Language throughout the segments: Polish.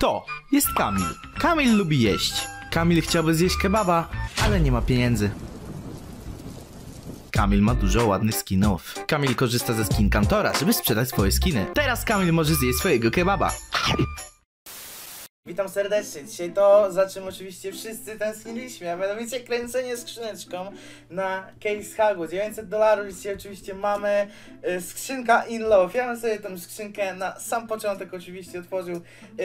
To jest Kamil. Kamil lubi jeść. Kamil chciałby zjeść kebaba, ale nie ma pieniędzy. Kamil ma dużo ładnych skinów. Kamil korzysta ze skin Kantora, żeby sprzedać swoje skiny. Teraz Kamil może zjeść swojego kebaba. Witam serdecznie. Dzisiaj to, za czym oczywiście wszyscy tęskniliśmy, a mianowicie kręcenie skrzyneczką na Case Hagu. $900. Dzisiaj oczywiście mamy skrzynka in love. Ja bym sobie tę skrzynkę na sam początek oczywiście otworzył.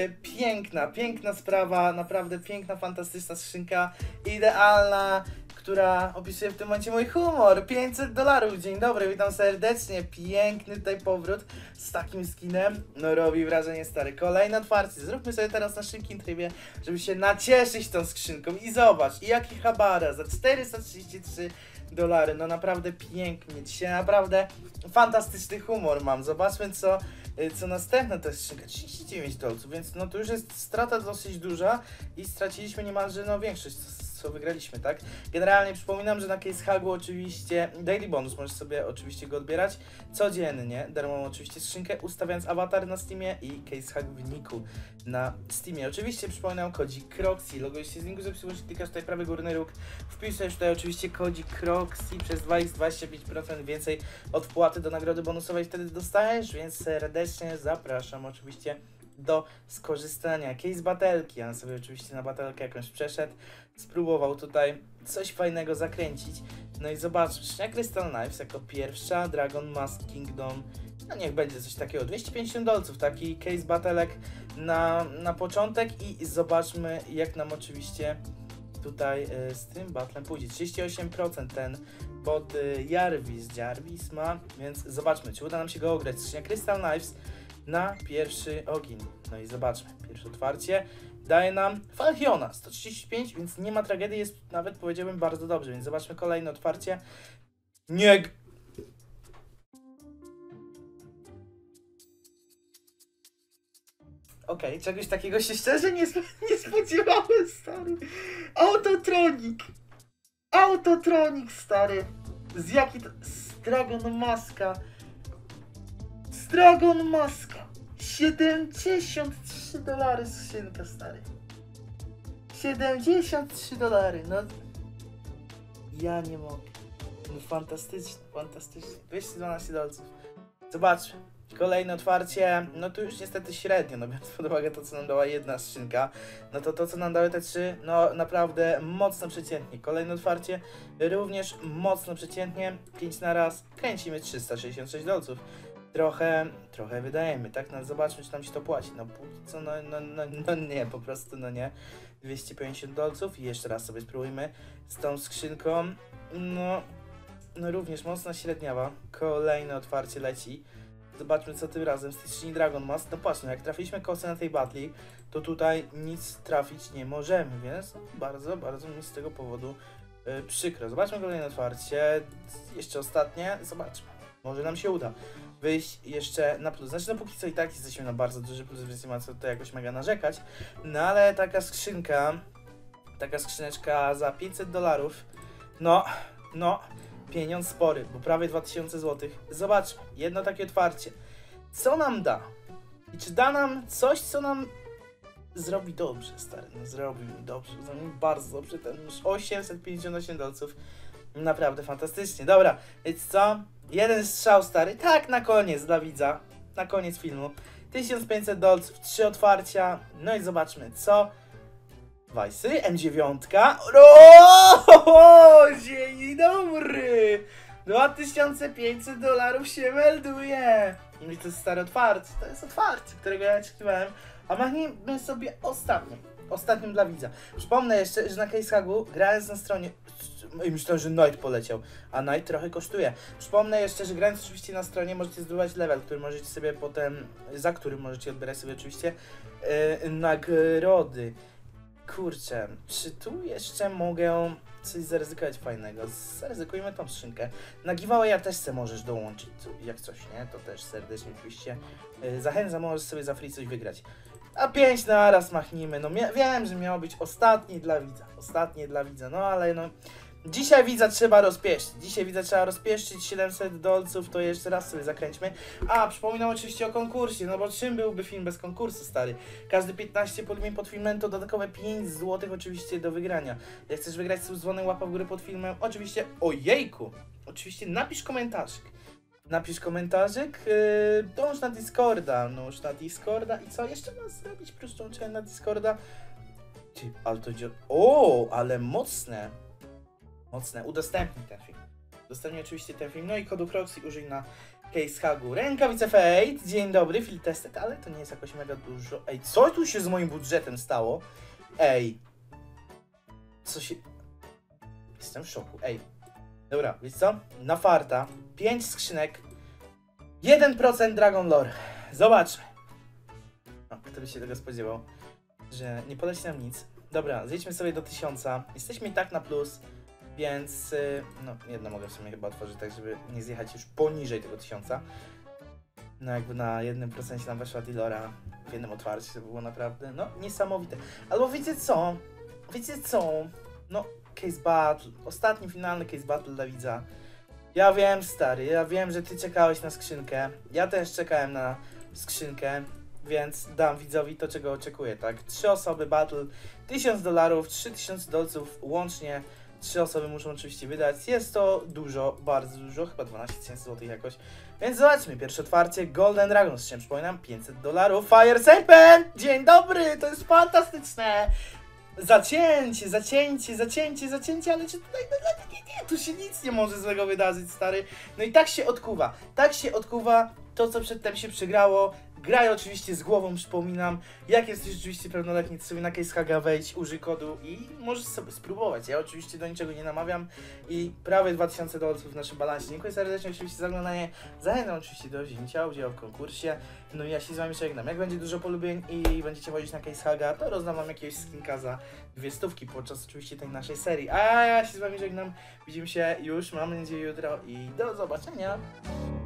Piękna sprawa, naprawdę piękna, fantastyczna skrzynka, idealna, która opisuje w tym momencie mój humor. $500. Dzień dobry, witam serdecznie. Piękny tutaj powrót z takim skinem. No robi wrażenie, stary. Kolejne otwarcie. Zróbmy sobie teraz na szybkim trybie, żeby się nacieszyć tą skrzynką. I zobacz, jaki habara za $433. No naprawdę pięknie. Dzisiaj naprawdę fantastyczny humor mam. Zobaczmy co następne, to jest skrzynka $39, więc no to już jest strata dosyć duża i straciliśmy niemalże no większość co wygraliśmy, tak? Generalnie przypominam, że na Case Hagu oczywiście daily bonus, możesz sobie oczywiście go odbierać codziennie, darmową oczywiście skrzynkę, ustawiając awatar na Steamie i Case Hag w niku na Steamie. Oczywiście przypominam kodzik Croxy, logujesz się z linku, żeby klikasz tutaj prawy górny róg, wpisujesz tutaj oczywiście kodzik Croxy przez 25% więcej od wpłaty do nagrody bonusowej wtedy dostajesz, więc serdecznie zapraszam oczywiście do skorzystania. Case batelki, ja sobie oczywiście na batelkę jakąś przeszedł, spróbował tutaj coś fajnego zakręcić. No i zobaczmy, Crystal Knives jako pierwsza, Dragon Mask Kingdom, no niech będzie coś takiego, $250, taki case batelek na początek i zobaczmy jak nam oczywiście tutaj z tym battlem pójdzie. 38% ten pod Jarvis ma, więc zobaczmy, czy uda nam się go ograć. Crystal Knives na pierwszy ogień. No i zobaczmy, pierwsze otwarcie daje nam Falchiona 135, więc nie ma tragedii, jest nawet powiedziałbym bardzo dobrze, więc zobaczmy kolejne otwarcie. Nie. Okej, czegoś takiego się szczerze nie spodziewałem, stary. Autotronik, stary. Z jaki to... Z Dragon Maska. $73 skrzynka, stary. $73, no. Ja nie mogę. No fantastycznie. $212. Zobaczmy. Kolejne otwarcie, no tu już niestety średnio, no biorąc pod uwagę to co nam dała jedna skrzynka, no to co nam dały te trzy, no naprawdę mocno przeciętnie. Kolejne otwarcie, również mocno przeciętnie, 5 na raz, kręcimy $366. Trochę wydajemy, tak? No zobaczmy, czy nam się to płaci. No póki co, no nie, po prostu no nie. $250 i jeszcze raz sobie spróbujmy z tą skrzynką. No również mocna średniawa. Kolejne otwarcie leci. Zobaczmy co tym razem z tej skrzyni Dragon Mask. No patrz, no jak trafiliśmy kosę na tej battle, to tutaj nic trafić nie możemy, więc bardzo mi z tego powodu przykro. Zobaczmy kolejne otwarcie. Jeszcze ostatnie. Zobaczmy. Może nam się uda wyjść jeszcze na plus. Znaczy, no póki co i tak jesteśmy na bardzo duży plus, więc nie ma co tutaj jakoś mega narzekać. No ale taka skrzyneczka za $500, no, pieniądz spory, bo prawie 2000 zł. Zobaczmy, jedno takie otwarcie. Co nam da? I czy da nam coś, co nam zrobi dobrze, stary? No zrobi mi dobrze, zrobi mi bardzo dobrze. Ten już $858. Naprawdę fantastycznie. Dobra, więc co? Jeden strzał, stary. Tak, na koniec dla widza. Na koniec filmu. $1500, 3 otwarcia. No i zobaczmy, co? Wajsy, M9. Dzień dobry! $2500 się melduje. No i to jest stary otwarcie. To jest otwarcie, którego ja oczekiwałem. A machnijmy sobie ostatnim dla widza. Przypomnę jeszcze, że na Case Hagu grając na stronie... I myślałem, że Knight poleciał, a Knight trochę kosztuje. Przypomnę jeszcze, że grając oczywiście na stronie możecie zdobywać level, który możecie sobie potem, za którym możecie odbierać sobie oczywiście nagrody. Kurczę, czy tu jeszcze mogę coś zaryzykować fajnego? Zaryzykujmy tą skrzynkę. Na giveawaya też se możesz dołączyć, jak coś, nie? To też serdecznie oczywiście zachęcam, możesz sobie za free coś wygrać. A 5 na raz machnijmy. No wiem, że miało być ostatnie dla widza, no ale no Dzisiaj widza trzeba rozpieszczyć. Dzisiaj widza trzeba rozpieszczyć. 700 dolców to jeszcze raz sobie zakręćmy. A, przypominam oczywiście o konkursie, no bo czym byłby film bez konkursu, stary? Każdy 15 polubień pod filmem to dodatkowe 5 zł oczywiście do wygrania. Jak chcesz wygrać, z dzwonem, łapa w górę pod filmem. Oczywiście, ojejku! Oczywiście napisz komentarzyk. Napisz komentarzyk, dąż na Discorda, i co jeszcze masz zrobić? Plus dołączenie na Discorda. Ty, ale to idzie... O, ale mocne. Mocne, udostępnij ten film. Udostępnij oczywiście ten film, no i kodu Croxy użyj na Case Hagu. Rękawice Fate, dzień dobry, field tested, ale to nie jest jakoś mega dużo. Ej, co tu się z moim budżetem stało? Ej. Co się... Jestem w szoku, ej. Dobra, wiesz co? Na farta, 5 skrzynek, 1% Dragon Lore. Zobaczmy. No, kto by się tego spodziewał, że nie poleci nam nic. Dobra, zejdźmy sobie do 1000. Jesteśmy i tak na plus, więc... no, jedno mogę w sumie chyba otworzyć, tak żeby nie zjechać już poniżej tego 1000. No, jakby na 1% nam weszła Dilora w jednym otwarciu, to było naprawdę, no, niesamowite. Albo wiecie co? Wiecie co? No, Case Battle, ostatni finalny Case Battle dla widza. Ja wiem, stary, ja wiem, że ty czekałeś na skrzynkę. Ja też czekałem na skrzynkę, więc dam widzowi to, czego oczekuję, tak? 3 osoby battle, $1000, 3000 dolców łącznie. 3 osoby muszą oczywiście wydać. Jest to dużo, bardzo dużo, chyba 12 000 złotych jakoś. Więc zobaczmy, pierwsze otwarcie Golden Dragon, z czym przypominam, $500. Fire Serpent! Dzień dobry, to jest fantastyczne! Zacięcie, ale czy tutaj, nie, tu się nic nie może złego wydarzyć, stary. No i tak się odkuwa to, co przedtem się przegrało. Graj oczywiście z głową, przypominam. Jak jesteś oczywiście pełnoletni, to sobie na Case Haga wejdź, użyj kodu i możesz sobie spróbować. Ja oczywiście do niczego nie namawiam i prawie $2000 w naszym balansie. Dziękuję serdecznie oczywiście za oglądanie. Zachęcam oczywiście do wzięcia udziału w konkursie. No i ja się z wami żegnam. Jak będzie dużo polubień i będziecie chodzić na Case Haga, to rozdam wam jakiegoś skinka za 200 podczas oczywiście tej naszej serii. A ja się z wami żegnam. Widzimy się już, mam nadzieję, jutro i do zobaczenia.